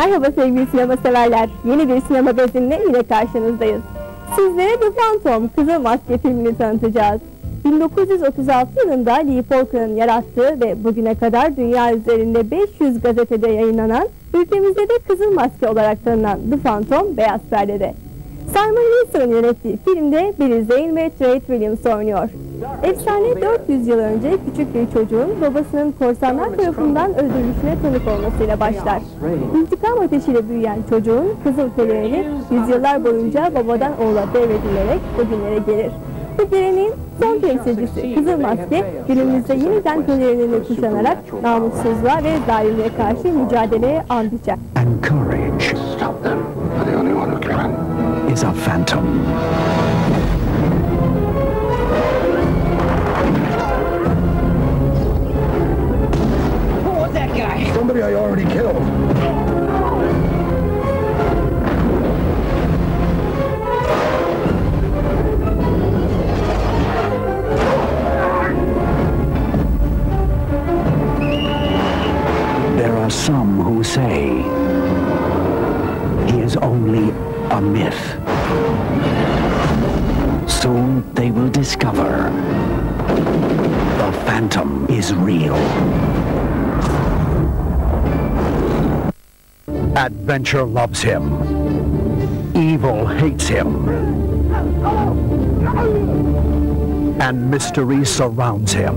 Merhaba sevgili sinema severler. Yeni bir sinema magazinle yine karşınızdayız. Sizlere The Phantom Kızıl Maske filmini tanıtacağız. 1936 yılında Lee Falkner'ın yarattığı ve bugüne kadar dünya üzerinde 500 gazetede yayınlanan, ülkemizde de Kızıl Maske olarak tanınan The Phantom beyaz perdede. Simon Wilson'ın yönettiği filmde Billy Zane ve Treat Williams oynuyor. Efsane 400 yıl önce küçük bir çocuğun babasının korsanlar tarafından öldürülüşüne tanık olmasıyla başlar. İntikam ateşiyle büyüyen çocuğun kızıl pelerini yüzyıllar boyunca babadan oğula devredilerek bugünlere gelir. Bu geleneğin son temsilcisi Kızıl Maske, günümüzde yeniden pelerini kuşanarak namussuzluğa ve zalimliğe karşı mücadeleye and içer. And courage is a phantom. Who was that guy? Somebody I already killed. There are some who say he is only a myth. Soon they will discover the Phantom is real. Adventure loves him. Evil hates him. And mystery surrounds him.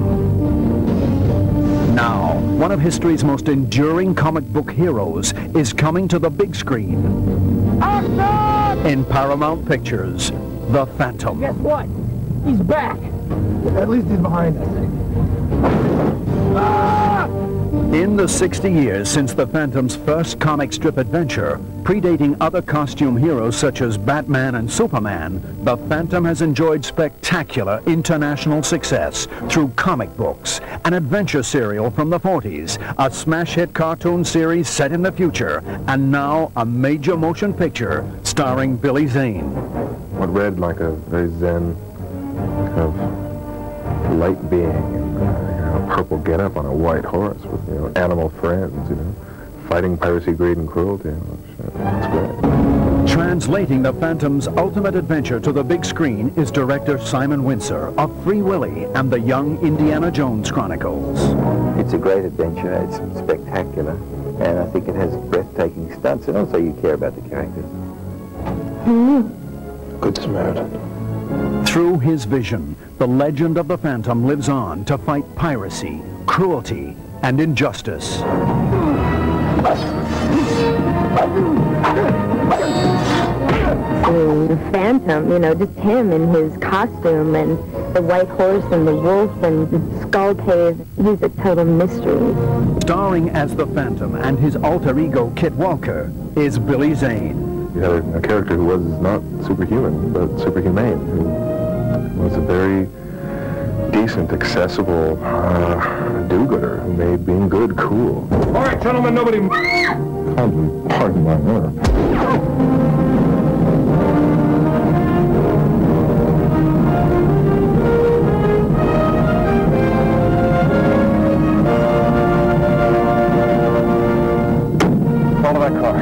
Now, one of history's most enduring comic book heroes is coming to the big screen. In Paramount Pictures, The Phantom. Guess what? He's back. At least he's behind us. In the 60 years since The Phantom's first comic strip adventure, predating other costume heroes such as Batman and Superman, The Phantom has enjoyed spectacular international success through comic books, an adventure serial from the 40s, a smash hit cartoon series set in the future, and now a major motion picture starring Billy Zane. What read like a very zen kind of light being in a purple getup on a white horse with animal friends, fighting piracy, greed, and cruelty. It's great. Translating The Phantom's ultimate adventure to the big screen is director Simon Windsor of Free Willy and the Young Indiana Jones Chronicles. It's a great adventure. It's spectacular, and I think it has breathtaking stunts, and also you care about the characters. Good Samaritan. Through his vision, the legend of the Phantom lives on to fight piracy, cruelty, and injustice. The Phantom, just him in his costume and the white horse and the wolf and the skull cave. He's a total mystery. Starring as the Phantom and his alter ego Kit Walker is Billy Zane. You had a character who was not superhuman, but superhumane, who was a very decent, accessible do-gooder who made being good cool. All right, gentlemen, nobody... Pardon my order. Follow that car.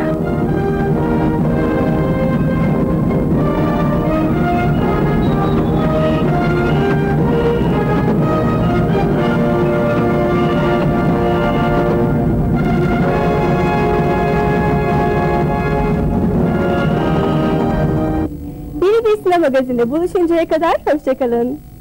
Yeni bir sinema magazininde buluşuncaya kadar hoşçakalın.